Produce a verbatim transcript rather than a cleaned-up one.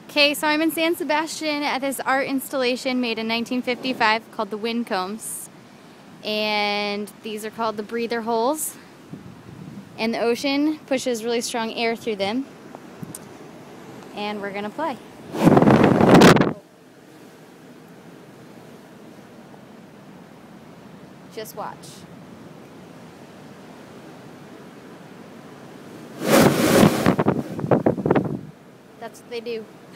Okay, so I'm in San Sebastian at this art installation made in nineteen fifty-five called the Wind Combs. And these are called the breather holes. And the ocean pushes really strong air through them. And we're gonna play. Just watch. That's what they do.